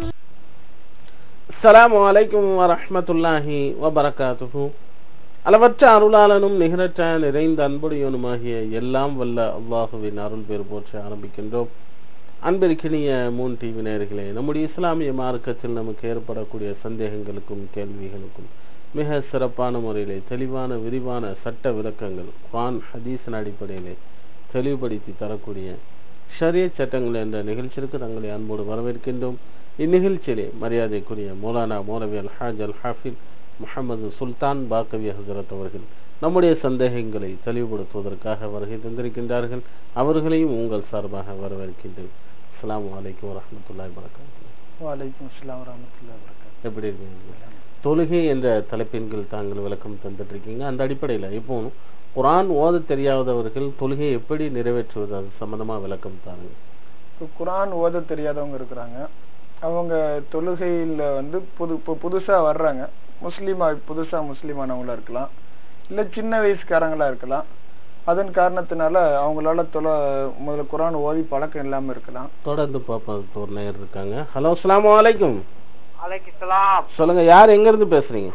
அஸ்ஸலாமு அலைக்கும் வரஹ்மத்துல்லாஹி வபரகாத்துஹு. அளவற்ற அருளாளனும் நிகரற்ற நிறைந்த அன்புடையவனுமாகிய எல்லாம் வல்ல அல்லாஹுவின் அருள் பேர் போற்ற ஆரம்பிக்கின்றோம். அன்பிற்கினிய மூன் டிவி நேயர்களே, நம்முடைய இஸ்லாமிய மார்க்கத்தில் நமக்கு ஏற்படக்கூடிய சந்தேகங்களுக்கும் கேள்விகளுக்கும் மிக சிறப்பான முறையிலே தெளிவான விரிவான சட்ட விளக்கங்கள் குர்ஆன் ஹதீஸின் அடிப்படையிலே தெளிவுபடுத்தி தரக்கூடிய ஷரியத் சட்டங்கள் என்ற நிகழ்ச்சிக்கு தங்களை அன்போடு வரவேற்கின்றோம். இந்நிகழ்ச்சியிலே மரியாதைக்குரிய மௌலானா மௌலவி அல்ஹாஜ் அல் ஹாஃபிஸ் முஹம்மது சுல்தான் பாக்கவி ஹசரத் அவர்கள் நம்முடைய சந்தேகங்களை தெளிவுபடுத்துவதற்காக வருகை தந்திருக்கின்றார்கள். அவர்களையும் உங்கள் சார்பாக வரவேற்கின்றேன். அஸ்ஸலாமு அலைக்கும் வரஹ்மத்துல்லாஹி வபரகாத்துஹு. வலைக்கும் அஸ்ஸலாம் வரஹ்மத்துல்லாஹி வபரகாத்துஹு. எப்படி இருக்கீங்க? தொழுகை என்ற தலைப்பின் கீழ் தாங்கள் விளக்கம் தந்துட்டு இருக்கீங்க. அந்த அடிப்படையில் இப்போ குர்ஆன் ஓத தெரியாதவர்கள் தொழுகையை எப்படி நிறைவேற்றுவது, அது சம்பந்தமா விளக்கம் தாருங்க. இப்போ குர்ஆன் ஓத தெரியாதவங்க இருக்கிறாங்க. அவங்க தொழுகையில் புதுசா வர்றாங்க, புதுசா முஸ்லீமானவங்களா இருக்கலாம், இல்லை சின்ன வயசுக்காரங்களா இருக்கலாம். அதன் காரணத்தினால அவங்களால முதல்ல குர்ஆன் ஓதி பழக்கம் இல்லாம இருக்கலாம். தொடர்ந்து பார்ப்போம். ஒரு நேயர் இருக்காங்க. ஹலோ, அஸ்ஸலாமு அலைக்கும். அலைக்கும். சொல்லுங்க, யார் எங்க இருந்து பேசுறீங்க?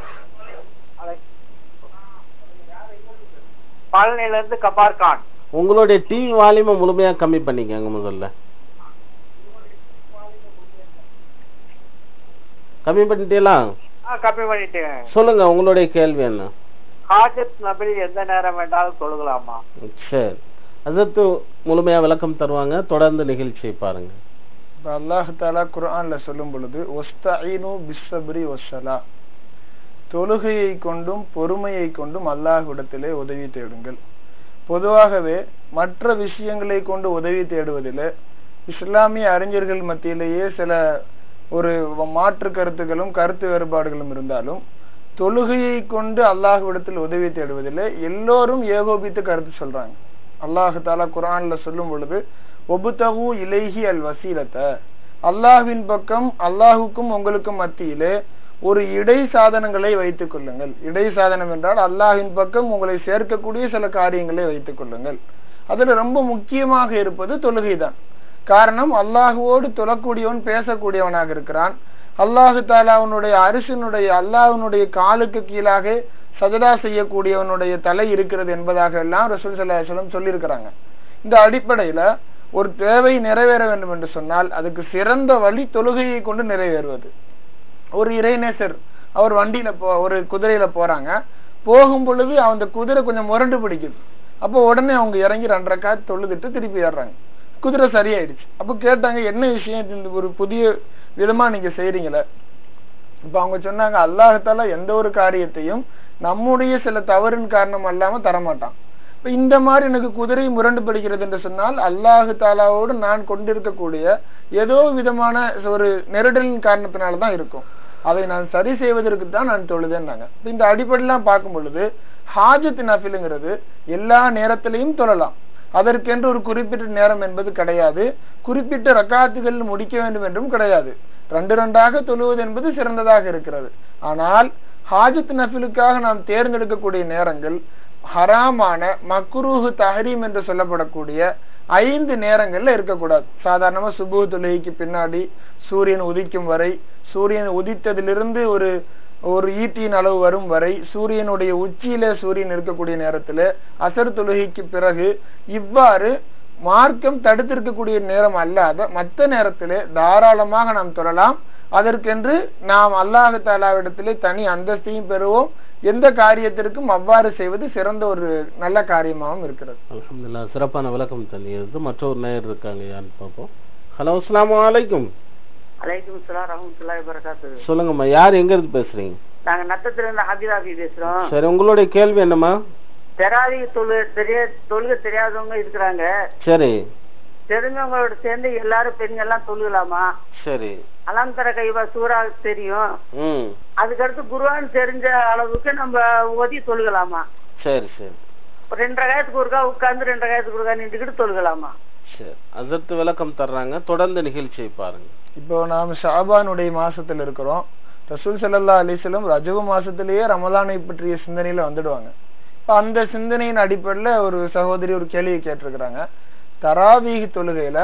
பழனில இருந்து கபார் கான். உங்களுடைய டிவி வால்யூமை முழுமையா கம்மி பண்ணிக்கங்க. முதல்ல கம்மி பண்ணிட்டீங்களா? கம்மி பண்ணிட்டேன். சொல்லுங்க, உங்களுடைய கேள்வி என்ன? ஹாஜத் நபில் எந்த நேரம் வேண்டாலும் தொழுகலாமா? சரி, அதற்கு முழுமையா விளக்கம் தருவாங்க. தொடர்ந்து நிகழ்ச்சியை பாருங்க. அல்லாஹ் தஆலா குர்ஆன்ல சொல்லும் பொழுது வஸ்தஈனு பிஸ்ஸப்ரி வஸ்ஸலா, தொழுகையை கொண்டும் பொறுமையை கொண்டும் அல்லாஹ்விடத்திலே உதவி தேடுங்கள். பொதுவாகவே மற்ற விஷயங்களை கொண்டு உதவி தேடுவதில் இஸ்லாமிய அறிஞர்கள் மத்தியிலேயே சில ஒரு மாற்று கருத்துகளும் கருத்து வேறுபாடுகளும் இருந்தாலும், தொழுகையை கொண்டு அல்லாஹ்விடத்தில் உதவி தேடுவதில் எல்லோரும் ஏகோபித்து கருத்து சொல்றாங்க. அல்லாஹ் தஆலா குர்ஆன்ல சொல்லும் பொழுது ஒபுதகு இலைஹி அல் வசீலத்த, அல்லாஹ்வின் பக்கம் அல்லாஹுக்கும் உங்களுக்கும் மத்தியிலே ஒரு இடை சாதனங்களை வைத்துக் கொள்ளுங்கள். இடை சாதனம் என்றால் அல்லாஹ்வின் பக்கம் உங்களை சேர்க்கக்கூடிய சில காரியங்களை வைத்துக் கொள்ளுங்கள். அதுல ரொம்ப முக்கியமாக இருப்பது தொழுகைதான். காரணம், அல்லாஹுவோடு தொழக்கூடியவன் பேசக்கூடியவனாக இருக்கிறான். அல்லாஹு தாலாவுடைய அரிசினுடைய அல்லாஹ்வினுடைய காலுக்கு கீழாக சஜதா செய்யக்கூடியவனுடைய தலை இருக்கிறது என்பதாக எல்லாம் ரசூல் ஸல்லல்லாஹு அலைஹி வஸல்லம் சொல்லியிருக்கிறாங்க. இந்த அடிப்படையில ஒரு தேவை நிறைவேற வேண்டும் என்று சொன்னால் அதுக்கு சிறந்த வழி தொழுகையை கொண்டு நிறைவேறுவது. ஒரு இறைநேசர் அவர் வண்டியில ஒரு குதிரையில போறாங்க. போகும் பொழுது அந்த குதிரை கொஞ்சம் முரண்டு பிடிக்குது. அப்போ உடனே அவங்க இறங்கி 2 ரக்காத் தொழுதுட்டு திருப்பி ஏறுறாங்க. குதிரை சரியாயிடுச்சு. அப்போ கேட்டாங்க, என்ன விஷயம், இந்த ஒரு புதிய விதமா நீங்க செய்றீங்களே? இப்ப அவங்க சொன்னாங்க, அல்லாஹ் தஆலா எந்த ஒரு காரியத்தையும் நம்முடைய சில தவறின் காரணம் அல்லாம தரமாட்டான். இப்ப இந்த மாதிரி எனக்கு குதிரை முரண்டு பிடிக்கிறது என்று சொன்னால் அல்லாஹ் தாலாவோடு நான் கொண்டிருக்கக்கூடிய ஏதோ விதமான ஒரு நெருடலின் காரணத்தினாலதான் இருக்கும். அதை நான் சரி செய்வதற்கு தான் நான் தொழுதேன்னாங்க. இந்த அடிப்படையெல்லாம் பார்க்கும் பொழுது ஹாஜத் நஃபிலுங்கிறது எல்லா நேரத்திலையும் தொழலாம். அதற்கென்று ஒரு குறிப்பிட்ட நேரம் என்பது கிடையாது. குறிப்பிட்ட ரக்காத்துகள் முடிக்க வேண்டும் என்றும் கிடையாது. 2 தொழுவது என்பது சிறந்ததாக இருக்கிறது. ஆனால் ஹாஜத் நஃபிலுக்காக நாம் தேர்ந்தெடுக்கக்கூடிய நேரங்கள் ஹராமான மக்ரூஹ் தஹரீம் என்று சொல்லப்படக்கூடிய 5 நேரங்கள்ல இருக்கக்கூடாது. சாதாரணமா சுபுஹ் தொழுகைக்கு பின்னாடி சூரியன் உதிக்கும் வரை, சூரியன் உதித்ததிலிருந்து ஒரு ஈட்டியின் அளவு வரும் வரை, சூரியனுடைய உச்சியில சூரியன் இருக்கக்கூடிய நேரத்துல, அசர் தொழுகைக்கு பிறகு, இவ்வாறு மார்க்கம் தடுத்திருக்கக்கூடிய நேரம் அல்லாத மற்ற நேரத்திலே தாராளமாக நாம் தொழலாம். அதற்கென்று நாம் அல்லாஹ் தஆலாவிடத்திலே தனி அந்தஸ்தையும் பெறுவோம். எந்த காரியத்திற்கும் அவ்வாறு செய்வது சிறந்த ஒரு நல்ல காரியமாகவும் இருக்கிறது. அல்ஹம்துலில்லாஹ், சிறப்பான விளக்கம் தந்தது. மற்றொரு நேயர் இருக்காங்க, யான்னு பார்ப்போம். ஹலோ, அஸ்ஸலாமு அலைக்கும். அலைக்கும் ஸலாம் ரஹ்மத்துல்லாஹி வபரகாத்துஹு. சொல்லுங்கம்மா, யார் எங்க இருந்து பேசுறீங்க? நாங்க நத்தத்துல இருந்து ஹபீராபி பேசுறோம். சரி, உங்களுடைய கேள்வி என்னம்மா? தராவி தொழுகை தெரியாதவங்க இருக்கிறாங்க. சரி, தெரிஞ்சவங்களோட சேர்ந்து எல்லாரும் பெண்கள் எல்லாம் தொழுகலாமா? சரி. அலந்தர கைவா சூரா தெரியும், அதுக்கடுத்து குர்ஆன் தெரிஞ்ச அளவுக்கு நம்ம ஓதி தொழுகலாமா? சரி சரி. 2 ரகாயத்துக்கு ஒருக்கா உட்கார்ந்து 2 ரகாயத்துக்கு ஒருக்கா நின்றுக்கிட்டு தொழுகலாமா? சரி, அதற்கு விளக்கம் தர்றாங்க. தொடர்ந்து நிகழ்ச்சியை பாருங்க. இப்போ நாம் ஷாபானுடைய மாசத்துல இருக்கிறோம். ரசூல் ஸல்லல்லாஹு அலைஹி வஸல்லம் ரஜப மாசத்திலேயே ரமலானை பற்றிய சிந்தனையில வந்துடுவாங்க. அந்த சிந்தனையின் அடிப்படையில ஒரு சகோதரி ஒரு கேள்வி கேட்டிருக்கிறாங்க. தராவீஹ் தொழுகையில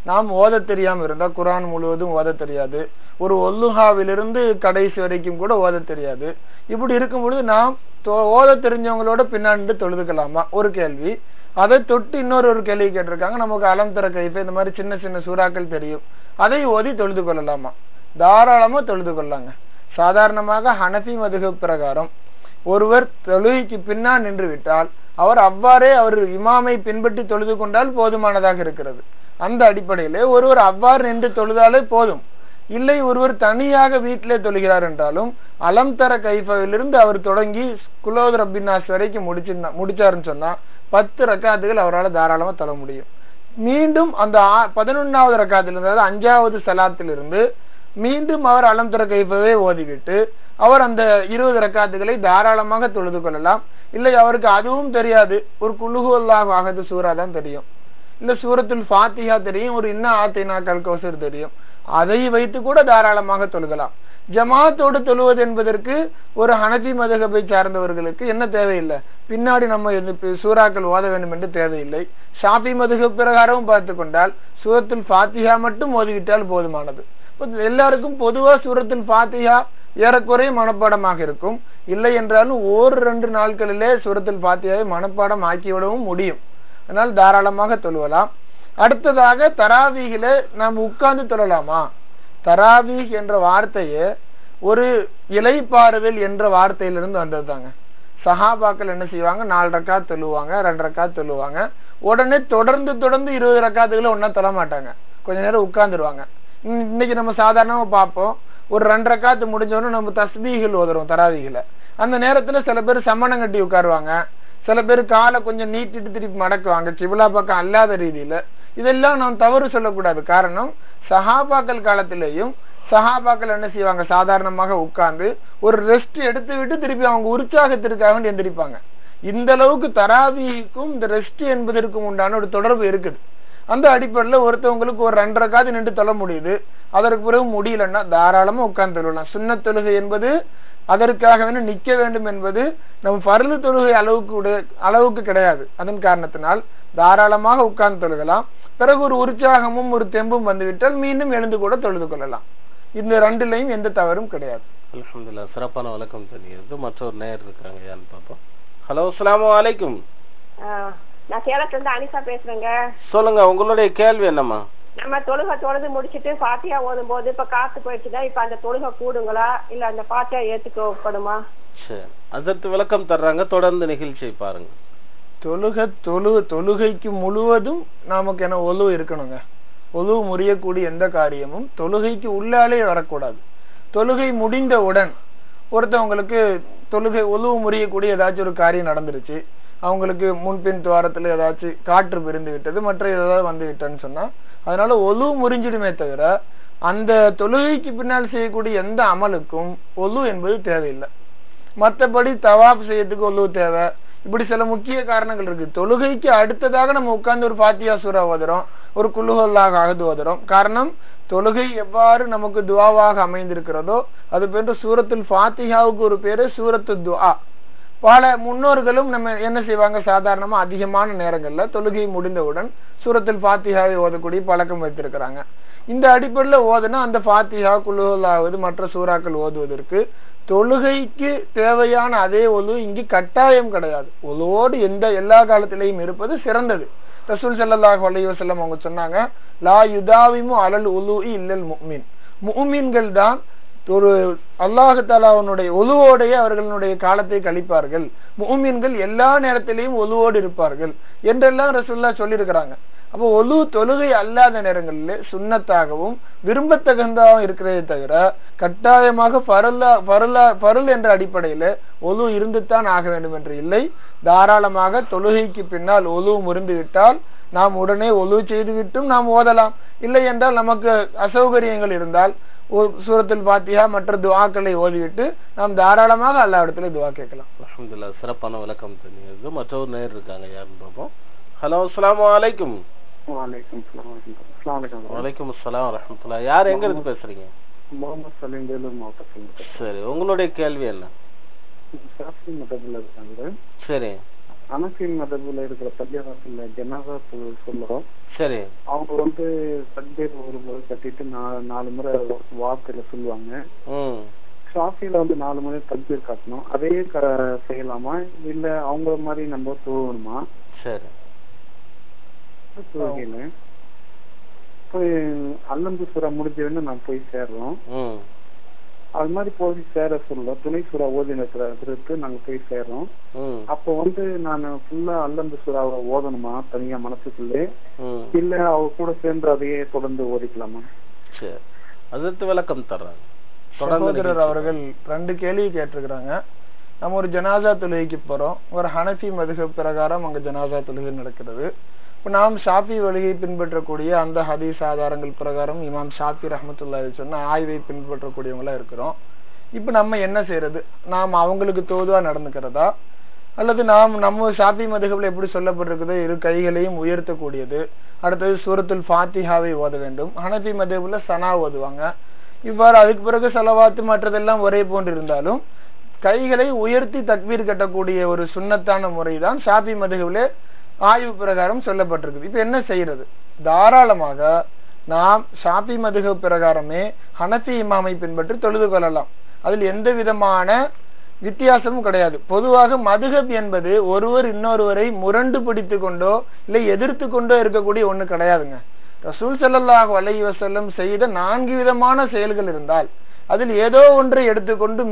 நாம் ஓத தெரியாம இருந்தா, குர்ஆன் முழுவதும் ஓத தெரியாது, ஒரு ஒல்லுஹாவிலிருந்து கடைசி வரைக்கும் கூட ஓத தெரியாது, இப்படி இருக்கும் பொழுது நாம் ஓத தெரிஞ்சவங்களோட பின்னாண்டு தொழுதுக்கலாமா? ஒரு கேள்வி. அதை தொட்டு இன்னொரு கேள்வி கேட்டிருக்காங்க, நமக்கு அலம் தர கைஃப இந்த மாதிரி சின்ன சின்ன சூறாக்கள் தெரியும், அதை ஓதி தொழுது கொள்ளலாமா? தாராளமா தொழுது கொள்ளாங்க. சாதாரணமாக ஹனஃபி மதுஹப் பிரகாரம் ஒருவர் தொழுகைக்கு பின்னால் நின்று விட்டால் அவர் அவ்வாறே அவர் இமாமை பின்பற்றி தொழுது கொண்டால் போதுமானதாக இருக்கிறது. அந்த அடிப்படையிலே ஒருவர் அவ்வாறு நின்று தொழுதாலே போதும். இல்லை ஒருவர் தனியாக வீட்டிலே தொழுகிறார் என்றாலும் அலம் தர கைஃபிலிருந்து அவர் தொடங்கி குலோத் ரப்பின்னாஸ் வரைக்கும் முடிச்சாருன்னு சொன்னா 10 ரக்காத்துகள் அவரால் தாராளமா தொழ முடியும். மீண்டும் அந்த 11வது ரக்காத்திலிருந்து, அதாவது 5வது சலாத்திலிருந்து மீண்டும் அவர் அலம் தர கைஃபவே ஓதிவிட்டு அவர் அந்த 20 ரக்காத்துகளை தாராளமாக தொழுது கொள்ளலாம். இல்லை அவருக்கு அதுவும் தெரியாது, ஒரு குல் ஹுவல்லாஹு அஹத் சூரா தான் தெரியும், இல்ல சூரத்துல் ஃபாத்திஹா தெரியும், ஒரு இன்னா ஆத்தைனாக்கல் கௌசர் தெரியும், அதை வைத்து கூட தாராளமாக தொழுகலாம். ஜமாத்தோடு தொழுவது என்பதற்கு ஒரு ஹனஃபி மதுஹபை சார்ந்தவர்களுக்கு என்ன தேவையில்லை, பின்னாடி நம்ம சூறாக்கள் ஓத வேண்டும் என்று தேவையில்லை. ஷாஃபி மதுஹப் பிரகாரமும் பார்த்து கொண்டால் சூரத்துல் ஃபாத்திஹா மட்டும் ஓதிவிட்டால் போதுமானது. எல்லாருக்கும் பொதுவா சூரத்துல் ஃபாத்திஹா ஏறக்குறைய மனப்பாடமாக இருக்கும். இல்லை என்றாலும் 1-2 நாட்களிலே சூரத்துல் ஃபாத்திஹாவை மனப்பாடம் ஆக்கிவிடவும் முடியும். அதனால் தாராளமாக தொழுவலாம். அடுத்ததாக தராவீஹில நாம் உட்கார்ந்து தொழலாமா? தராவீஹ் என்ற வார்த்தையே ஒரு இலைப்பாறுதல் என்ற வார்த்தையிலிருந்து வந்ததுதாங்க. சஹாபாக்கள் என்ன செய்வாங்க, 4 ரக்காத் தொழுவாங்க, 2 ரக்காத் தொழுவாங்க, உடனே தொடர்ந்து 20 ரக்காத்துகளை ஒன்னா தொழ மாட்டாங்க, கொஞ்ச நேரம் உட்கார்ந்துருவாங்க. இன்னைக்கு நம்ம சாதாரணமா பார்ப்போம், ஒரு 2 ரக்காத்து முடிஞ்சோன்னு நம்ம தஸ்பீஹில் ஓதுறோம் தராவீஹில. அந்த நேரத்துல சில பேர் சம்மணம் கட்டி உட்காருவாங்க, சில பேர் காலை கொஞ்சம் நீட்டிட்டு திருப்பி மடக்குவாங்க கிபிலா பக்கம் அல்லாத ரீதியில. இதெல்லாம் நாம் தவறு சொல்லக்கூடாது. காரணம், சஹாபாக்கள் காலத்திலேயும் சஹாபாக்கள் என்ன செய்வாங்க, சாதாரணமாக உட்கார்ந்து ஒரு ரெஸ்ட் எடுத்து விட்டு திருப்பி அவங்க உற்சாகத்திற்காக எந்திரிப்பாங்க. இந்த அளவுக்கு தராவீஹுக்கும் இந்த ரெஸ்ட் என்பதற்கும் உண்டான ஒரு தொடர்பு இருக்குது. அந்த அடிப்படையில் ஒருத்தவங்களுக்கு ஒரு 2 ரக்காத்து நின்று தொழ முடியுது, அதற்கு பிறகு முடியலன்னா தாராளமா உட்கார்ந்து தொழலாம். சுன்னத் தொழுகை என்பது அதற்காக நிக்க வேண்டும் என்பது நம்ம ஃபர்லு தொழுகை அளவுக்கு கிடையாது. அதன் காரணத்தினால் தாராளமாக உட்கார்ந்து தொழுகலாம். பிறகு ஒரு உற்சாகமும் ஒரு தெம்பும் வந்துவிட்டால் மீண்டும் எழுந்து கூட தொழுது கொள்ளலாம். இந்த 2லையும் எந்த தவறும் கிடையாது. அல்ஹம்துலில்லாஹ், சிறப்பான விளக்கம் தெரியுது. மற்றொரு நேயர் இருக்காங்க, யான்னு பார்ப்போம். ஹலோ, அஸ்ஸலாமு அலைக்கும். நான் சேலத்துல இருந்து அனிசா பேசுறேங்க. சொல்லுங்க, உங்களுடைய கேள்வி என்னம்மா? நம்ம தொழுது முடிச்சிட்டு ஃபாத்திஹா ஓதும் போது இப்ப காத்து போயிடுச்சுன்னா இப்ப அந்த தொழுகை கூடுங்களா, இல்ல அந்த ஃபாத்திஹா ஏத்துக்கப்படுமா? சரி, அதற்கு விளக்கம் தர்றாங்க, தொடர்ந்து நிகழ்ச்சியை பாருங்க. தொழுகைக்கு முழுவதும் நமக்கு என்ன ஒலு இருக்கணுங்க. ஒலு முறியக்கூடிய எந்த காரியமும் தொழுகைக்கு உள்ளாலே வரக்கூடாது. தொழுகை முடிந்தவுடன் ஒருத்தவங்களுக்கு தொழுகை ஒலு முறியக்கூடிய ஏதாச்சும் ஒரு காரியம் நடந்துருச்சு, அவங்களுக்கு முன்பின் துவாரத்துல ஏதாச்சும் காற்று பிரிந்து விட்டது, மற்ற ஏதாவது வந்து விட்டன்னு சொன்னா அதனால ஒலு முறிஞ்சிடுமே தவிர அந்த தொழுகைக்கு பின்னால் செய்யக்கூடிய எந்த அமலுக்கும் ஒலு என்பது தேவையில்லை. மற்றபடி தவாப் செய்யறதுக்கு ஒலு தேவை. இப்படி சில முக்கிய காரணங்கள் இருக்கு. தொழுகைக்கு அடுத்ததாக நம்ம உட்கார்ந்து ஒரு ஃபாத்திஹா சூரா ஓதுறோம், ஒரு குல் ஹுவல்லாஹு அஹத் ஓதுறோம். காரணம், தொழுகை எவ்வாறு நமக்கு துஆவாக அமைந்திருக்கிறதோ அது போன்று சூரத்துல் ஃபாத்திஹாவுக்கு ஒரு பேரு சூரத்து துஆ. பல முன்னோர்களும் நம்ம என்ன செய்வாங்க, சாதாரணமா அதிகமான நேரங்கள்ல தொழுகை முடிந்தவுடன் சூரத்துல் ஃபாத்திஹாவை ஓதக்கூடிய பழக்கம் வைத்திருக்கிறாங்க. இந்த அடிப்படையில ஓதுனா அந்த ஃபாத்திஹா குல் ஹுவல்லாஹு மற்ற சூறாக்கள் ஓதுவதற்கு தொழுகைக்கு தேவையான அதே ஒலு இங்கு கட்டாயம் கிடையாது. ஒலுவோடு எல்லா காலத்திலையும் இருப்பது சிறந்தது. ரசூல் ஸல்லல்லாஹு அலைஹி வஸல்லம் அவங்க சொன்னாங்க, லா யுதாவிமு அலல் உலூஇ இல்லல் முஃமின். முஃமின்கள் தான் ஒரு அல்லாஹ் தஆலாவுடைய ஒலுவோடைய அவர்களுடைய காலத்தை கழிப்பார்கள், முஃமின்கள் எல்லா நேரத்திலையும் ஒலுவோடு இருப்பார்கள் என்றெல்லாம் ரசூலுல்லாஹ் சொல்லியிருக்கிறாங்க. அப்போ ஒலு தொழுகை அல்லாத நேரங்களிலே சுன்னத்தாகவும் விரும்பத்தகுந்ததாகவும் இருக்கிறதே தவிர கட்டாயமாக பருள் என்ற அடிப்படையில ஒலு இருந்துத்தான் ஆக வேண்டும் என்று இல்லை. தாராளமாக தொழுகைக்கு பின்னால் ஒலு முறிந்து விட்டால் நாம் உடனே ஒலு செய்து விட்டும் நாம் ஓதலாம். இல்லை என்றால் நமக்கு அசௌகரியங்கள் இருந்தால் சூரத்துல் ஃபாத்திஹா மற்ற துஆக்களை ஓதிவிட்டு நாம் தாராளமாக அல்லாஹ்விடத்திலே துஆ கேட்கலாம். அல்ஹம்துலில்லாஹ், சிறப்பான விளக்கம் தெரியுது. மற்றொரு நேயர் இருக்காங்க, யாருன்னு பார்ப்போம். ஹலோ, அஸ்ஸலாமு அலைக்கும். வலைக்கும் அஸ்ஸலாம் வரஹ்மத்துல்லாஹ். யார் எங்க இருந்து பேசுறீங்க? முகமது சலீம், வேலூர் மாவட்டத்தில். சரி, உங்களுடைய கேள்வி என்ன? ஷாஃபி மதத்துல இருக்காங்க. சரி, ஹனஃபி மதபுல இருக்கிற பள்ளிவாசல்ல ஜனாதா சொல்லுவோம். சரி. அவங்க வந்து தக்பீர் ஒரு முறை கட்டிட்டு 4 முறை வார்த்தையில சொல்லுவாங்க. ஷாஃபில வந்து 4 முறை தக்பீர் காட்டணும். அதே செய்யலாமா இல்ல அவங்க மாதிரி நம்ம தொழுவணுமா? சரி. தொழுகையில போய் அல்லந்து சூறா முடிஞ்சவன்னு நான் போய் சேர்றோம். அது மாதிரி போய் சேர சொல்ல துணை சூறா ஓதினத்துக்கு நாங்க போய் சேர்றோம். அப்போ வந்து நான் ஃபுல்லா அல்லந்து சூறாவை ஓதணுமா தனியா மனசுக்குள்ளே, இல்ல அவ கூட சேர்ந்து அதையே தொடர்ந்து ஓதிக்கலாமா? சரி, அதற்கு விளக்கம் தர்றாங்க. சகோதரர் அவர்கள் 2 கேள்வி கேட்டிருக்கிறாங்க. நம்ம ஒரு ஜனாசா தொழுகைக்கு போறோம். ஒரு ஹனஃபி மதுஹப் பிரகாரம் அங்க ஜனாசா தொழுகை நடக்கிறது. இப்ப நாம் ஷாஃபி வழியை பின்பற்றக்கூடிய அந்த ஹதீஸ் ஆதாரங்கள் பிரகாரம் இமாம் ஷாஃபி ரஹ்மத்துல்லாஹி சொன்ன ஆய்வை பின்பற்றக்கூடியவங்களா இருக்கிறோம். இப்ப நம்ம என்ன செய்யறது? நாம் அவங்களுக்கு தோதுவா நடந்துக்கிறதா, அல்லது நாம் நம்ம ஷாஃபி மதுஹப்ல எப்படி சொல்லப்பட்டிருக்குது, 2 கைகளையும் உயர்த்தக்கூடியது, அடுத்தது சூரத்துல் ஃபாத்திஹாவை ஓத வேண்டும். ஹனஃபி மதுஹப்ல சனா ஓதுவாங்க. இவ்வாறு அதுக்கு பிறகு ஸலவாத்து மற்றதெல்லாம் ஒரே போன்று இருந்தாலும் கைகளை உயர்த்தி தக்பீர் கட்டக்கூடிய ஒரு சுன்னத்தான முறைதான் ஷாஃபி மதுஹப்ல ஆய்வு பிரகாரம் சொல்லப்பட்டிருக்குது. இப்ப என்ன செய்யறது? தாராளமாக நாம் ஷாஃபி மதுஹப் பிரகாரமே ஹனஃபி இமாமை பின்பற்றி தொழுது கொள்ளலாம். அதில் எந்த விதமான வித்தியாசமும் கிடையாது. பொதுவாக மதுஹப் என்பது ஒருவர் இன்னொருவரை முரண்டு பிடித்து கொண்டோ இல்லை எதிர்த்து கொண்டோ இருக்கக்கூடிய ஒண்ணு கிடையாதுங்க. ரசூல் ஸல்லல்லாஹு அலைஹி வஸல்லம் செய்த 4 விதமான செயல்கள் இருந்தால் அதில் ஏதோ ஒன்றை எடுத்துக்கொண்டு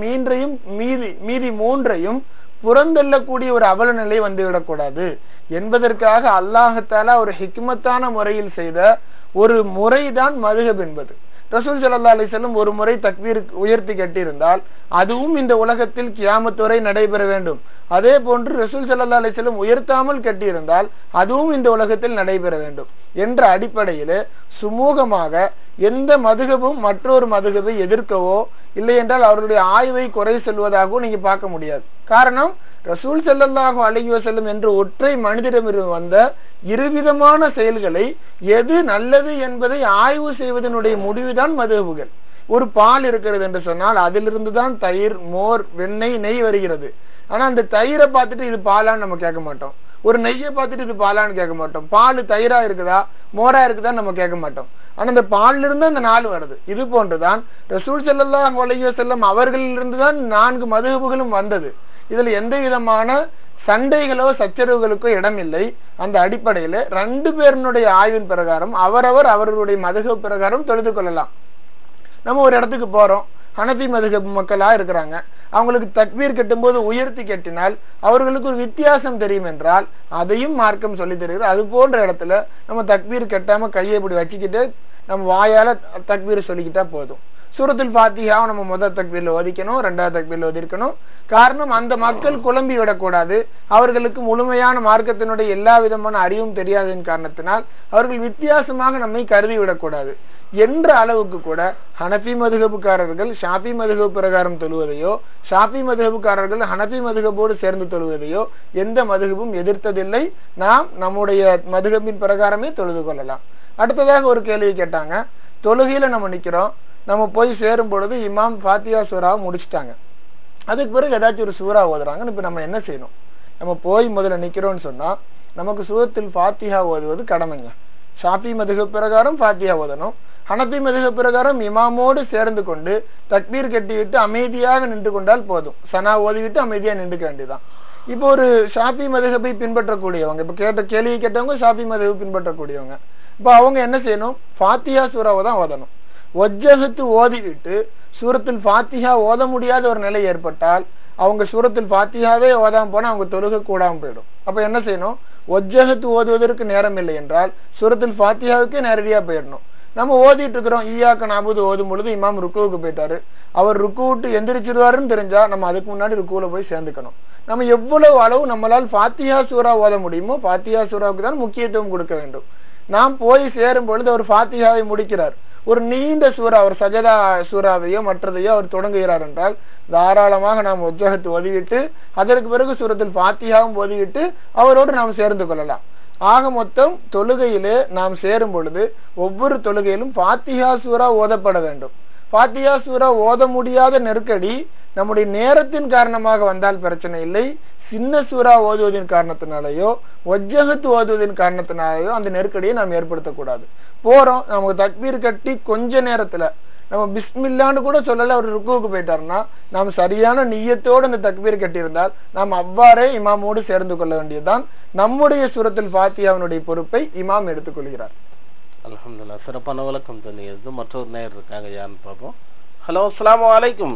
மீதி 3ஐயும் புறந்தள்ளக்கூடிய ஒரு அவல நிலை வந்துவிடக்கூடாது என்பதற்காக அல்லாஹ் தஆலா ஒரு ஹிக்மத்தான முறையில் செய்த ஒரு முறைதான் மதுஹப் என்பது. ரசூல் ஸல்லல்லாஹு அலைஹி வஸல்லம் ஒரு முறை தக்பீர் உயர்த்தி கட்டியிருந்தால் அதுவும் இந்த உலகத்தில் கியாமத் வரை நடைபெற வேண்டும். அதே போன்று ரசூல் ஸல்லல்லாஹு அலைஹி வஸல்லம் உயர்த்தாமல் கட்டியிருந்தால் அதுவும் இந்த உலகத்தில் நடைபெற வேண்டும் என்ற அடிப்படையில் சுமூகமாக எந்த மதுஹபும் மற்றொரு மதுஹபை எதிர்க்கவோ இல்லை என்றால் அவருடைய ஆய்வை குறை சொல்வதாகவும் நீங்க பார்க்க முடியாது. காரணம், ரசூல் ஸல்லல்லாஹு அலைஹி வஸல்லம் என்ற ஒற்றை மனிதரிடமிருந்து வந்த 2 விதமான செயல்களை எது நல்லது என்பதை ஆய்வு செய்வதனுடைய முடிவுதான் மதுஹபுகள். ஒரு பால் இருக்கிறது என்று சொன்னால் அதிலிருந்து தான் தயிர், மோர், வெண்ணெய், நெய் வருகிறது. ஆனா அந்த தயிரை பார்த்துட்டு இது பாலான்னு நம்ம கேட்க மாட்டோம். ஒரு நெய்யை பார்த்துட்டு இது பாலான்னு கேட்க மாட்டோம். பால் தயிரா இருக்குதா மோரா இருக்குதா நம்ம கேட்க மாட்டோம். ஆனா அந்த பால்ல இருந்து அந்த 4 வருது. இது போன்றுதான் ரசூல் ஸல்லல்லாஹு அலைஹி வஸல்லம் அவர்களிலிருந்து தான் 4 மதுஹபுகளும் வந்தது. இதுல எந்த விதமான சண்டைகளோ சச்சரவுகளுக்கோ இடமில்லை. அந்த அடிப்படையில 2 பேருடைய ஆய்வின் பிரகாரம் அவர்களுடைய மதுஹப் பிரகாரம் தொழுது கொள்ளலாம். நம்ம ஒரு இடத்துக்கு போறோம், ஹனஃபி மதுஹப் மக்களா இருக்கிறாங்க, அவங்களுக்கு தக்பீர் கட்டும் போது உயர்த்தி கட்டினால் அவர்களுக்கு ஒரு வித்தியாசம் தெரியும் என்றால் அதையும் மார்க்கம் சொல்லி தருகிறது. அது போன்ற இடத்துல நம்ம தக்பீர் கட்டாம கையை இப்படி வச்சுக்கிட்டு நம்ம வாயால தக்பீர் சொல்லிக்கிட்டா போதும். சூரத்துல் ஃபாத்திஹாவை நம்ம முதல் தக்பீர்ல ஓதிக்கணும், 2வது தக்பீர்ல ஓதிக்கணும். காரணம், அந்த மக்கள் குழம்பி விடக்கூடாது. அவர்களுக்கு முழுமையான மார்க்கத்தினுடைய எல்லா விதமான அறிவும் தெரியாததின் காரணத்தினால் அவர்கள் வித்தியாசமாக நம்மை கருதி விடக்கூடாது என்ற அளவுக்கு கூட ஹனஃபி மதுஹபுக்காரர்கள் ஷாஃபி மதுஹப் பிரகாரம் தொழுவதையோ, ஷாஃபி மதுஹபுக்காரர்கள் ஹனஃபி மதுஹபோடு சேர்ந்து தொழுவதையோ எந்த மதுஹபும் எதிர்த்ததில்லை. நாம் நம்முடைய மதுஹபின் பிரகாரமே தொழுது கொள்ளலாம். அடுத்ததாக ஒரு கேள்வி கேட்டாங்க. தொழுகையில நம்ம நிக்கிறோம், நம்ம போய் சேரும் பொழுது இமாம் ஃபாத்திஹா சூராவை முடிச்சுட்டாங்க, அதுக்கு பிறகு ஏதாச்சும் ஒரு சூரா ஓதுறாங்க. இப்ப நம்ம என்ன செய்யணும்? நம்ம போய் முதல்ல நிக்கிறோம்னு சொன்னா நமக்கு சூரத்துல் ஃபாத்திஹா ஓதுவது கடமைங்க. ஷாஃபி மதுஹப் பிரகாரம் ஃபாத்திஹா ஓதணும். ஹனஃபி மதுஹப் பிரகாரம் இமாமோடு சேர்ந்து கொண்டு தக்பீர் கட்டிவிட்டு அமைதியாக நின்று கொண்டால் போதும். சனா ஓதிவிட்டு அமைதியா நின்றுக்க வேண்டியதான். இப்போ ஒரு ஷாஃபி மதுஹபை பின்பற்றக்கூடியவங்க, இப்ப கேட்ட கேள்வி கேட்டவங்க ஷாஃபி மதுஹப் பின்பற்றக்கூடியவங்க, இப்ப அவங்க என்ன செய்யணும்? ஃபாத்திஹா சூராவை தான் ஓதணும். வஜ்ஜஹத்து ஓதிவிட்டு சூரத்துல் ஃபாத்திஹா ஓத முடியாத ஒரு நிலை ஏற்பட்டால் அவங்க சூரத்துல் ஃபாத்திஹாவே ஓதாம போனா அவங்க தொழுகை கூடாம போயிடும். அப்ப என்ன செய்யணும்? வஜ்ஜஹத்து ஓதுவதற்கு நேரம் இல்லை என்றால் சூரத்துல் ஃபாத்திஹாவுக்கே நேரடியா போயிடணும். நம்ம ஓதிட்டு இருக்கிறோம், ஈயாக்க நாபுது ஓதும் பொழுது இமாம் ருக்குவுக்கு போயிட்டாரு, அவர் ருக்கு விட்டு எந்திரிச்சிருவாருன்னு தெரிஞ்சா நம்ம அதுக்கு முன்னாடி ருக்குவுல போய் சேர்ந்துக்கணும். நம்ம எவ்வளவு அளவு நம்மளால் ஃபாத்திஹா சூரா ஓத முடியுமோ ஃபாத்திஹா சூராவுக்கு தான் முக்கியத்துவம் கொடுக்க வேண்டும். நாம் போய் சேரும் பொழுது அவர் ஃபாத்திஹாவை முடிக்கிறார், ஒரு நீண்ட சூரா, ஒரு சஜதா சூறாவையோ மற்றதையோ அவர் தொடங்குகிறார் என்றால் தாராளமாக நாம் வஜ்ஜஹத்து ஓதிவிட்டு அதற்கு பிறகு சூரத்துல் ஃபாத்திஹாவும் ஓதிவிட்டு அவரோடு நாம் சேர்ந்து கொள்ளலாம். ஆக மொத்தம் தொழுகையிலே நாம் சேரும் பொழுது ஒவ்வொரு தொழுகையிலும் ஃபாத்திஹா சூரா ஓதப்பட வேண்டும். ஃபாத்திஹா சூரா ஓத முடியாத நெருக்கடி நம்முடைய நேரத்தின் காரணமாக வந்தால் பிரச்சனை இல்லை, சின்ன சூரா ஓதுவதின் காரணத்தினாலேயோ வஜ்ஜஹத் ஓதுவதின் காரணத்தினாலேயோ அந்த நெருக்கடியை நாம் ஏற்படுத்தக்கூடாது. போறோம், நமக்கு தக்பீர் கட்டி கொஞ்ச நேரத்துல நம்ம பிஸ்மில்லான்னு கூட சொல்லல, அவர் ருக்குவுக்கு போயிட்டாருன்னா நாம் சரியான நிய்யத்தோடு அந்த தக்பீர் கட்டியிருந்தால் நாம் அவ்வாறே இமாமோடு சேர்ந்து கொள்ள வேண்டியதுதான். நம்முடைய சூரத்துல் ஃபாத்திஹாவினுடைய பொறுப்பை இமாம் எடுத்துக்கொள்கிறார். அல்ஹம்துலில்லாஹ், சிறப்பான விளக்கம் தெரியுது. மற்றொரு நேயர் இருக்காங்க, யாருன்னு பார்ப்போம். ஹலோ, அஸ்ஸலாமு அலைக்கும்.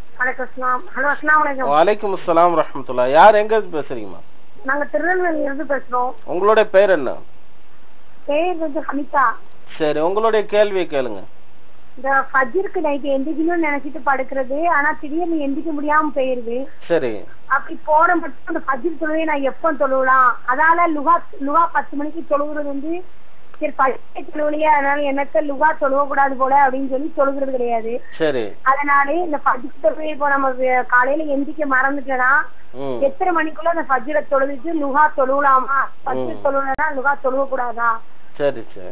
வலைக்கும் அஸ்ஸலாம் ரஹ்மத்துல்லாஹ். யார் எங்க பேசுறீங்கம்மா? நாங்க திருநெல்வேலியில இருந்து பேசுறோம். உங்களுடைய பேர் என்ன? பேர் வந்து ஹமிதா. சரி, உங்களுடைய கேள்வியை கேளுங்க. இந்த ஃபஜ்ருக்கு நைட் எந்திக்கணும்னு நினைச்சிட்டு படுக்கிறது, ஆனா திடீர்னு எந்திக்க முடியாம போயிருது. சரி, அப்படி போற மட்டும் அந்த ஃபஜ்ர் தொழுவை நான் எப்ப தொழுவலாம்? அதால லுகா 10 மணிக்கு தொழுகிறது வந்து சரி பழைய தொழுவலையே, அதனால எனக்கு லுகா தொழுவ கூடாது போல அப்படின்னு சொல்லி தொழுகிறது கிடையாது. சரி, அதனாலே இந்த ஃபஜ்ர் தொழுவை இப்போ நம்ம காலையில எந்திக்க மறந்துட்டேன்னா எத்தனை மணிக்குள்ள அந்த ஃபஜ்ர தொழுதுட்டு லுகா தொழுவலாமா? ஃபஜ்ர் தொழுவனா லுகா தொழுவ கூடாதா? சரி சரி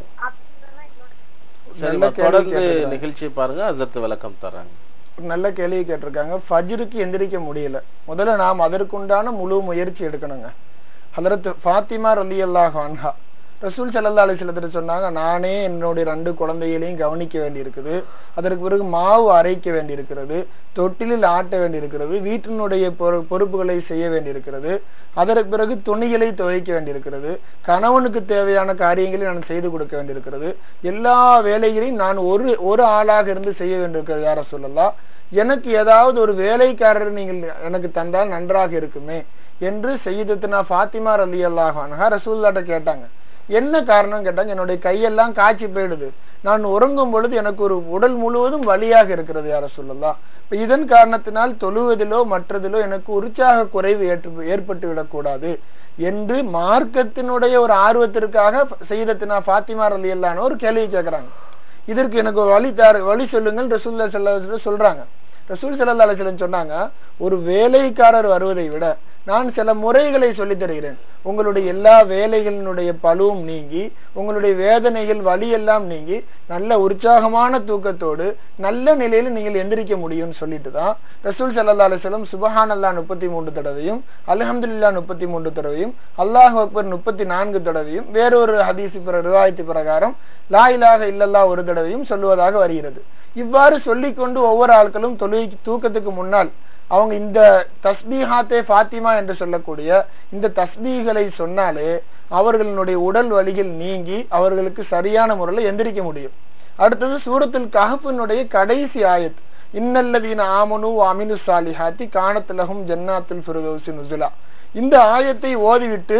தொடர்ந்து நிகழ்ச்சியை பாருங்க, அதற்கு விளக்கம் தராங்க. நல்ல கேள்வி கேட்டிருக்காங்க. ஃபஜ்ருக்கு எந்திரிக்க முடியல, முதல்ல நாம் அதற்குண்டான முழு முயற்சி எடுக்கணுங்க. ஹதரத் ஃபாத்திமா ரலியல்லாஹு அன்ஹா ரசூல் ஸல்லல்லாஹு அலைஹி வஸல்லம் சொன்னாங்க, நானே என்னுடைய 2 குழந்தைகளையும் கவனிக்க வேண்டி இருக்குது, அதற்கு பிறகு மாவு அரைக்க வேண்டி இருக்கிறது, தொட்டிலில் ஆட்ட வேண்டி இருக்கிறது, வீட்டினுடைய பொறுப்புகளை செய்ய வேண்டி இருக்கிறது, அதற்கு பிறகு துணிகளை துவைக்க வேண்டி இருக்கிறது, கணவனுக்கு தேவையான காரியங்களை நான் செய்து கொடுக்க வேண்டி இருக்கிறது, எல்லா வேலைகளையும் நான் ஒரு ஆளாக இருந்து செய்ய வேண்டியிருக்கிறது. யார சொல்லலாம், எனக்கு ஏதாவது ஒரு வேலைக்காரர் நீங்கள் எனக்கு தந்தால் நன்றாக இருக்குமே என்று சய்யிதத்துனா ஃபாத்திமா ரலியல்லாஹு அன்ஹா ரசூலுல்லாஹ்ட்ட கேட்டாங்க. என்ன காரணம் கேட்டாங்க, என்னுடைய கையெல்லாம் காய்ச்சி போயிடுது, நான் உறங்கும் பொழுது எனக்கு ஒரு உடல் முழுவதும் வலியாக இருக்கிறது யார சொல்லலாம். இப்ப இதன் காரணத்தினால் தொழுவதிலோ மற்றதிலோ எனக்கு உற்சாக குறைவு ஏற்பட்டு விடக்கூடாது என்று மார்க்கத்தினுடைய ஒரு ஆர்வத்திற்காக சய்யிதத்துனா ஃபாத்திமா ரலியல்லாஹு அன்ஹா ஒரு கேள்வி கேட்கிறாங்க. இதற்கு எனக்கு வழி சொல்லுங்கள் ரசூலுல்லாஹி ஸல்லல்லாஹு அலைஹி வஸல்லம் சொல்றாங்க. ரசூல் ஸல்லல்லாஹு அலைஹி வஸல்லம் சொன்னாங்க, ஒரு வேலைக்காரர் வருவதை விட நான் சில முறைகளை சொல்லித் தருகிறேன், உங்களுடைய எல்லா வேலைகளினுடைய பழுவும் நீங்கி உங்களுடைய வேதனைகள் வலி எல்லாம் நீங்கி நல்ல உற்சாகமான தூக்கத்தோடு நல்ல நிலையில நீங்கள் எந்திரிக்க முடியும்னு சொல்லிட்டு தான் ரசூல் ஸல்லல்லாஹு அலைஹி வஸல்லம் சுப்ஹானல்லாஹ் 33 தடவையும் அல்ஹம்துலில்லாஹ் 33 தடவையும் அல்லாஹு அக்பர் 34 தடவையும் வேறொரு ஹதீஸ் ரிவாயத்து பிரகாரம் லா இலாஹ இல்லல்லாஹ் ஒரு தடவையும் சொல்லுவதாக வருகிறது. இவ்வாறு சொல்லிக்கொண்டு ஒவ்வொரு ஆட்களும் தூக்கத்துக்கு முன்னால் அவங்க இந்த தஸ்பீஹாத்தே ஃபாத்திமா என்று சொல்லக்கூடிய இந்த தஸ்பீகளை சொன்னாலே அவர்களுடைய உடல் வலிகள் நீங்கி அவர்களுக்கு சரியான முறையில் எந்திரிக்க முடியும். அடுத்தது சூரத்துல் கஹ்ஃபினுடைய கடைசி ஆயத், இன்னல்லதீன ஆமனு வ அமிலு ஸாலிஹாத்தி கானத் லஹும் ஜன்னாத்துல் ஃபிர்தௌஸி நுஸுலா. இந்த ஆயத்தை ஓதிவிட்டு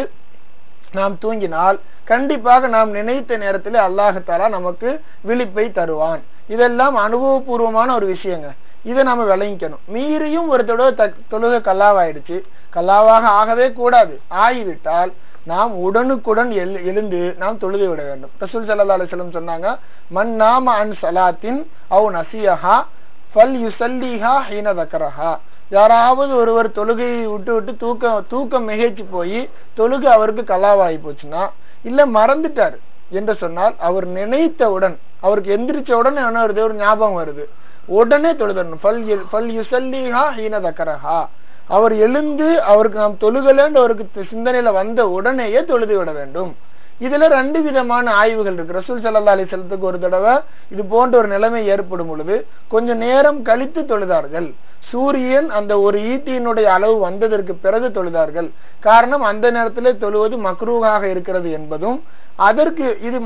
நாம் தூங்கினால் கண்டிப்பாக நாம் நினைத்த நேரத்தில் அல்லாஹ் தஆலா நமக்கு விழிப்பை தருவான். இதெல்லாம் அனுபவபூர்வமான ஒரு விஷயங்க. இதை நாம விளங்கிக்கணும். மீறியும் ஒரு தொழுகை கல்லாவாயிடுச்சு, கல்லாவாக ஆகவே கூடாது, ஆகிவிட்டால் நாம் உடனுக்குடன் எழுந்து நாம் தொழுது விட வேண்டும். ரசூல் ஸல்லல்லாஹு அலைஹி வஸல்லம் சொன்னாங்க, மன் நாம அன் ஸலாத்தின் அவ் நஸியஹா ஃபல் யுஸல்லிஹா ஹீன ذكرஹா. யாராவது ஒருவர் தொழுகையை விட்டு தூக்கம் மிகைச்சு போய் தொழுகை அவருக்கு கல்லாவாகி போச்சுன்னா, இல்ல மறந்துட்டார் என்று சொன்னால், அவர் நினைத்தவுடன் அவருக்கு எந்திரிச்சவுடன் என்ன வருது, ஒரு ஞாபகம் வருது, உடனே தொழுதரணும். ஃபல் யுஸல்லிஹா ஹீன ذكرஹா. அவர் எழுந்து அவருக்கு நாம் தொழுகலன்னு அவருக்கு சிந்தனையில வந்த உடனேயே தொழுது விட வேண்டும். இதுல 2 விதமான ஆய்வுகள் இருக்கு. ரசூல் ஸல்லல்லாஹு அலைஹி வஸல்லத்துக்கு ஒரு தடவை இது போன்ற ஒரு நிலைமை ஏற்படும் பொழுது கொஞ்ச நேரம் கழித்து தொழுதார்கள். சூரியன் அந்த ஒரு ஈட்டியினுடைய அளவு வந்ததற்கு பிறகு தொழுதார்கள். காரணம், அந்த நேரத்திலே தொழுவது மக்ரூஹாக இருக்கிறது என்பதும், அதற்கு இது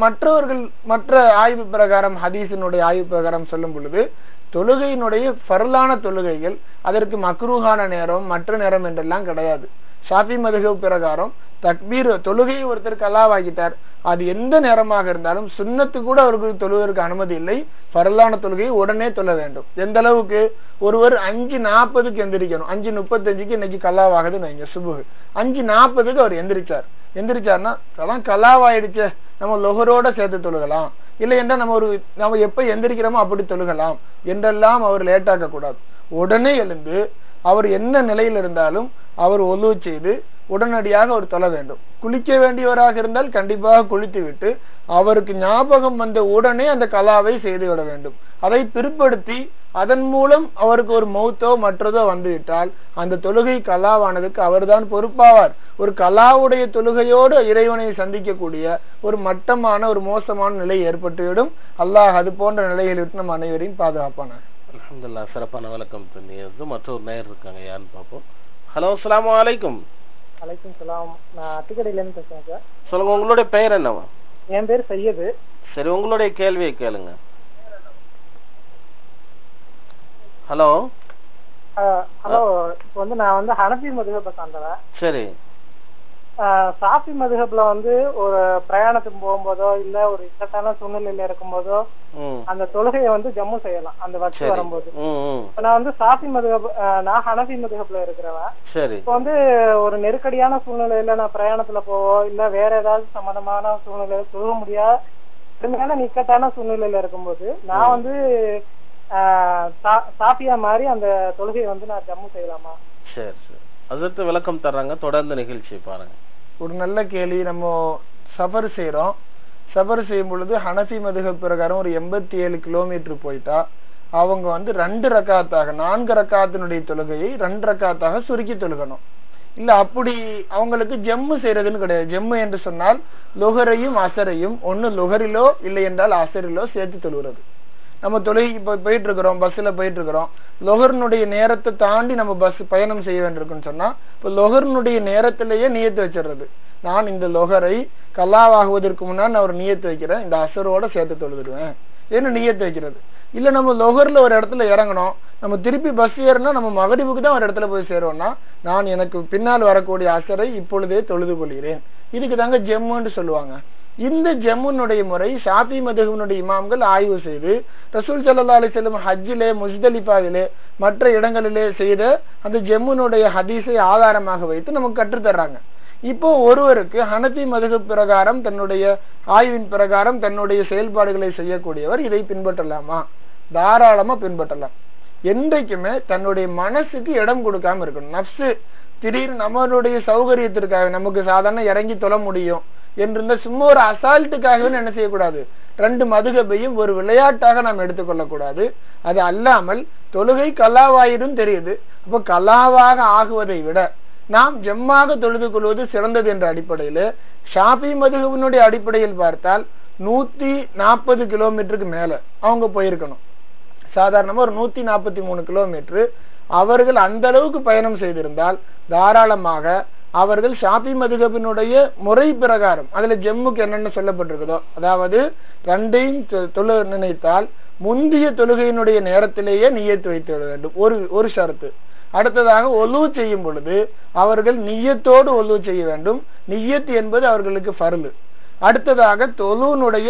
மற்ற ஆய்வு பிரகாரம் ஹதீஸினுடைய ஆய்வு பிரகாரம் சொல்லும் பொழுது தொழுகையினுடைய ஃபர்லான தொழுகைகள் அதற்கு மக்ரூஹான நேரம் மற்ற நேரம் என்றெல்லாம் கிடையாது. ஷாஃபி மதுஹப் பிரகாரம் தக்பீர் தொழுகையை ஒருத்தர் கல்லாவாகிட்டார், அது எந்த நேரமாக இருந்தாலும் சுன்னத்து கூட அவருக்கு தொழுவதற்கு அனுமதி இல்லை. ஃபர்லான தொழுகையை உடனே தொழ வேண்டும். எந்த அளவுக்கு, ஒருவர் 5:40க்கு எந்திரிக்கணும், 5:35க்கு இன்னைக்கு கல்லாவாகுதுன்னு வைங்க, சுபுஹ் 5:40க்கு அவர் எந்திரிச்சார்னா அதெல்லாம் கல்லாவாயிடுச்சு, நம்ம லொஹரோட சேர்த்து தொழுகலாம், இல்லை என்றால் நம்ம எப்ப எந்திரிக்கிறோமோ அப்படி தொழுகலாம் என்றெல்லாம் அவர் லேட்டாக்க கூடாது. உடனே எழுந்து அவர் என்ன நிலையில் இருந்தாலும் அவர் ஒலு செய்து உடனடியாக அவர் தொழ வேண்டும். குளிக்க வேண்டியவராக இருந்தால் கண்டிப்பாக குளித்து விட்டு அவருக்கு ஞாபகம் வந்த உடனே அந்த கலாவை செய்து விட வேண்டும். அதை பிற்படுத்தி அதன் மூலம் அவருக்கு ஒரு மௌத்தோ மற்றதோ வந்துவிட்டால் அந்த தொழுகை கலாவானதுக்கு அவர்தான் பொறுப்பாவார். ஒரு கலாவுடைய தொழுகையோடு இறைவனை சந்திக்கக்கூடிய ஒரு மட்டமான ஒரு மோசமான நிலை ஏற்பட்டுவிடும். அல்லாஹ் அது போன்ற நிலையில் விட்டு நம்ம அனைவரையும் பாதுகாப்பானார். அல்ஹம்துலில்லாஹ், சிறப்பான விளக்கம் சொன்னீங்க. மற்றொரு நேயர் இருக்காங்க, யாருன்னு பார்ப்போம். ஹலோ, அஸ்ஸலாமு அலைக்கும். வலைக்கும் சலாம். நான் அத்திக்கடையில இருந்து பேசுறேன் சார். சொல்லுங்க, உங்களுடைய பெயர் என்னவா? என் பேர் சையது. சரி, உங்களுடைய கேள்வியை கேளுங்க. ஹலோ. ஹலோ, இப்போ வந்து நான் வந்து ஹனபி மதுஹபை சார்ந்தவன். சரி. சாஃபி மதுஹப்ல வந்து ஒரு பிரயாணத்துக்கு போகும்போதோ இல்ல ஒரு இக்கட்டான சூழ்நிலையில இருக்கும்போதோ அந்த தொழுகையை வந்து ஜம்மு செய்யலாம் அந்த வச்சு வரும்போது. நான் வந்து சாஃபி மதுஹப், நான் ஹனபி மதுஹப்ல இருக்கிறவன். இப்போ வந்து ஒரு நெருக்கடியான சூழ்நிலையில நான் பிரயாணத்துல போவோ இல்ல வேற ஏதாவது சம்பந்தமான சூழ்நிலையில தொழுக முடியாது கடுமையான இக்கட்டான சூழ்நிலையில இருக்கும்போது நான் வந்து சாஃபியா மாதிரி அந்த தொழுகையை வந்து நான் ஜம்மு செய்யலாமா? சரி சரி, அதற்கு விளக்கம் தர்றாங்க, தொடர்ந்து நிகழ்ச்சியை பாருங்க. ஒரு நல்ல கேள்வி. நம்ம சஃபர் செய்யறோம். சஃபர் செய்யும் பொழுது ஹனஃபி மதுஹப் பிரகாரம் ஒரு 87 கிலோமீட்டர் போயிட்டா அவங்க வந்து 2 ரக்காத்தாக 4 ரக்காத்தினுடைய தொழுகையை 2 ரக்காத்தாக சுருக்கி தொழுகணும். இல்ல அப்படி அவங்களுக்கு ஜம்மு செய்யறதுன்னு கிடையாது. ஜம்மு என்று சொன்னால் லுஹரையும் அசரையும் ஒன்னு லுஹரிலோ இல்லை என்றால் அசரிலோ சேர்த்து தொழுகிறது. நம்ம தொழுகைக்கு போயிட்டு இருக்கிறோம், பஸ்ல போயிட்டு இருக்கிறோம், லொஹர்னுடைய நேரத்தை தாண்டி நம்ம பஸ் பயணம் செய்ய வேண்டியிருக்குன்னு சொன்னா இப்ப லொஹர்னுடைய நேரத்திலேயே நியத்து வச்சிடுறது. நான் இந்த லொஹரை கல்லாவாகுவதற்கு முன்னாடி நான் ஒரு நியத்து வைக்கிறேன், இந்த அசரோட சேர்த்து தொழுதுடுவேன் ஏன்னு நியத்து வைக்கிறது. இல்ல நம்ம லொஹர்ல ஒரு இடத்துல இறங்கணும், நம்ம திருப்பி பஸ் ஏறினா நம்ம மகரிபுக்கு தான் ஒரு இடத்துல போய் சேருவோம்னா நான் எனக்கு பின்னால் வரக்கூடிய அசரை இப்பொழுதே தொழுது கொள்கிறேன். இதுக்கு தாங்க ஜம்முன்னு சொல்லுவாங்க. இந்த ஜம்முனுடைய முறை ஷாஃபி மதுஹபினுடைய இமாம்கள் ஆய்வு செய்து ரசூல் ஸல்லல்லாஹு அலைஹி வஸல்லம் ஹஜ்ஜிலே முஸ்தலிஃபாவிலே மற்ற இடங்களிலே செய்த அந்த ஜம்முனுடைய ஹதீஸை ஆதாரமாக வைத்து நமக்கு கற்றுத்தர்றாங்க. இப்போ ஒருவருக்கு ஹனஃபி மதுஹப் பிரகாரம் தன்னுடைய ஆய்வின் பிரகாரம் தன்னுடைய செயல்பாடுகளை செய்யக்கூடியவர் இதை பின்பற்றலாமா? தாராளமா பின்பற்றலாம். என்றைக்குமே தன்னுடைய மனசுக்கு இடம் கொடுக்காம இருக்கணும். நப்சு திடீர்னு நம்மளுடைய சௌகரியத்திற்காக நமக்கு சாதாரண இறங்கி தொழ முடியும் என்று சும்மா ஒரு அசால்ட்டுக்காகவே என்ன செய்யக்கூடாது, 2 மதுஹபையும் ஒரு விளையாட்டாக நாம் எடுத்துக்கொள்ளக்கூடாது. அது அல்லாமல் தொழுகை கலாவாயிரும் தெரியுது. அப்ப கலாவாக ஆகுவதை விட நாம் ஜம்மாக தொழுது கொள்வது சிறந்தது என்ற அடிப்படையில் ஷாஃபி மதுஹபினுடைய அடிப்படையில் பார்த்தால் 140 கிலோமீட்டருக்கு மேல அவங்க போயிருக்கணும். சாதாரணமா ஒரு 143 கிலோமீட்டர் அவர்கள் அந்த அளவுக்கு பயணம் செய்திருந்தால் தாராளமாக அவர்கள் ஷாஃபி மதுஹபினுடைய முறை பிரகாரம் அதுல ஜம்முக்கு என்னென்ன சொல்லப்பட்டிருக்குதோ, அதாவது 2ஐயும் தொழ நினைத்தால் முந்தைய தொழுகையினுடைய நேரத்திலேயே நியத்து வைத்து விட வேண்டும், ஒரு ஷரத்து. அடுத்ததாக ஒலு செய்யும் பொழுது அவர்கள் நியத்தோடு ஒலு செய்ய வேண்டும். நியத் என்பது அவர்களுக்கு ஃபர்லு. அடுத்ததாக தொழுனுடைய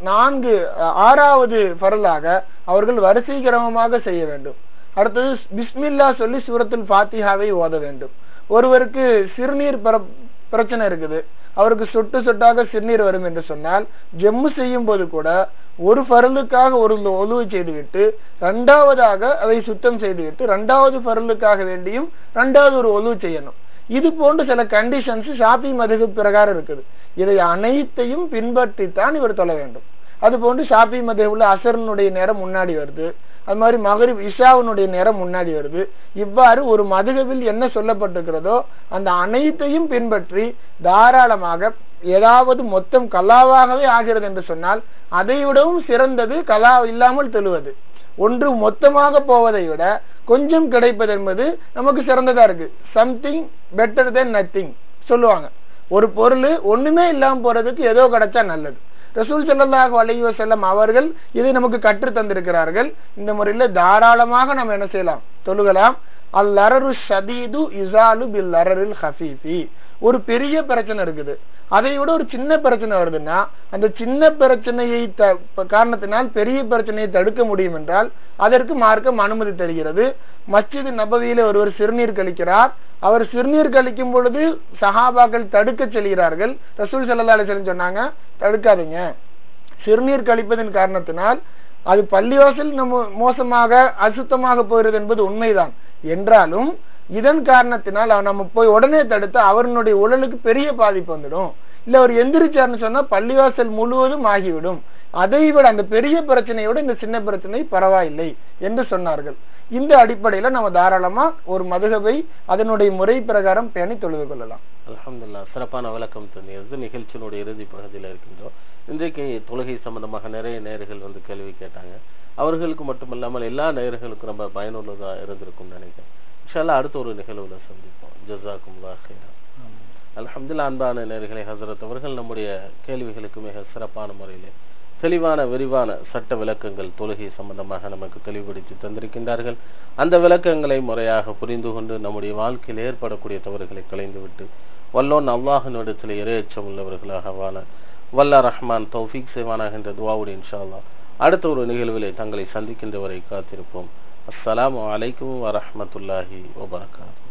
6வது ஃபர்லாக அவர்கள் வரிசை கிரமமாக செய்ய வேண்டும். அடுத்தது பிஸ்மில்லா சொல்லி சூரத்துல் ஃபாத்திஹாவை ஓத வேண்டும். ஒருவருக்கு சிறுநீர் பிரச்சனை இருக்குது, அவருக்கு சொட்டு சொட்டாக சிறுநீர் வரும் என்று சொன்னால் ஜம்மு செய்யும் போது கூட ஒரு ஃபர்லுக்காக ஒரு ஒலு செய்துவிட்டு 2வதாக அதை சுத்தம் செய்துவிட்டு 2வது ஃபர்லுக்காக வேண்டியும் 2வது ஒரு ஒலு செய்யணும். இது போன்று சில கண்டிஷன்ஸ் ஷாஃபி மதுஹப் பிரகாரம் இருக்குது. இதை அனைத்தையும் பின்பற்றித்தான் இவர் தொழ வேண்டும். அது போன்று ஷாஃபி மதுஹப்ல அசரனுடைய நேரம் முன்னாடி வருது, அது மாதிரி மகரிப் இஷாவுனுடைய நேரம் முன்னாடி வருது. இவ்வாறு ஒரு மதுஹபில் என்ன சொல்லப்பட்டிருக்கிறதோ அந்த அனைத்தையும் பின்பற்றி தாராளமாக ஏதாவது மொத்தம் கலாவாகவே ஆகிறது என்று சொன்னால் அதை விடவும் சிறந்தது கலா இல்லாமல் தொழுவது. ஒன்று மொத்தமாக போவதை விட கொஞ்சம் கிடைப்பது என்பது நமக்கு சிறந்ததா இருக்கு. சம்திங் பெட்டர் தென் நத்திங் சொல்லுவாங்க. ஒரு பொருள் ஒண்ணுமே இல்லாம போறதுக்கு ஏதோ கிடைச்சா நல்லது. ரசூல் ஸல்லல்லாஹு அலைஹி வஸல்லம் அவர்கள் இதை நமக்கு கற்று தந்திருக்கிறார்கள். இந்த முறையில தாராளமாக நம்ம என்ன செய்யலாம், தொழுகலாம். அல்லரரு ஷதீது இஸாலு பில் லரரில் ஹஃபீஃபி. ஒரு பெரிய பிரச்சனை இருக்குது, அதை விட ஒரு சின்ன பிரச்சனை வருதுன்னா அந்த சின்ன பிரச்சனையை காரணத்தினால் பெரிய பிரச்சனையை தடுக்க முடியும் என்றால் அதற்கு மார்க்கம் அனுமதி தருகிறது. மஸ்ஜித் நபவியில ஒருவர் சிறுநீர் கழிக்கிறார். அவர் சிறுநீர் கழிக்கும் பொழுது சஹாபாக்கள் தடுக்க செல்கிறார்கள். ரசூல் ஸல்லல்லாஹு அலைஹி வஸல்லம் சொன்னாங்க, தடுக்காதீங்க. சிறுநீர் கழிப்பதன் காரணத்தினால் அது பள்ளிவாசல் நம்ம மோசமாக அசுத்தமாக போகிறது என்பது உண்மைதான். என்றாலும் இதன் காரணத்தினால் நம்ம போய் உடனே தடுத்தா அவருடைய உடலுக்கு பெரிய பாதிப்பு வந்துடும். இல்ல அவர் எந்திரிச்சாருன்னு சொன்னா பள்ளிவாசல் முழுவதும் ஆகிவிடும். அதை விட அந்த பெரிய பிரச்சனையோட இந்த சின்ன பிரச்சனை பரவாயில்லை என்று சொன்னார்கள். இந்த அடிப்படையில நம்ம தாராளமா ஒரு மதுஹபை அதனுடைய முறை பிரகாரம் பேணி தொழுது கொள்ளலாம். அல்ஹம்துலில்லாஹ், சிறப்பான விளக்கம் தந்தது. நிகழ்ச்சியினுடைய இறுதி பகுதியில் இருக்கின்றோம். இன்றைக்கு தொழுகை சம்பந்தமாக நிறைய நேயர்கள் வந்து கேள்வி கேட்டாங்க. அவர்களுக்கு மட்டுமல்லாமல் எல்லா நேயர்களுக்கும் ரொம்ப பயனுள்ளதா இருந்திருக்கும் நினைக்கிறேன். இன்ஷா அல்லாஹ் அடுத்த ஒரு நிகழ்வுல சந்திப்போம். ஜஸாக்குமுல்லாஹ் ஹைரா. அல்ஹம்துலில்லாஹ், அன்பான நேயர்களே, ஹஸரத் அவர்கள் நம்முடைய கேள்விகளுக்கு மிக சிறப்பான முறையிலே தெளிவான விரிவான சட்ட விளக்கங்கள் தொழுகை சம்பந்தமாக நமக்கு தெளிவுபடுத்தி தந்திருக்கின்றார்கள். அந்த விளக்கங்களை முறையாக புரிந்து கொண்டு நம்முடைய வாழ்க்கையில் ஏற்படக்கூடிய தவறுகளை களைந்துவிட்டு வல்லோன் அல்லாஹ்விடத்தில் இறையச்சம் உள்ளவர்களாக வாழ வல்ல ரஹ்மான் தௌஃபீக் செய்வானாக என்ற துஆவோடு இன்ஷா அல்லாஹ் அடுத்த ஒரு நிகழ்விலே தங்களை சந்திக்கின்ற வரை காத்திருப்போம். அஸ்ஸலாமு அலைக்கும் வரஹ்மத்துல்லாஹி வபரகாத்துஹு.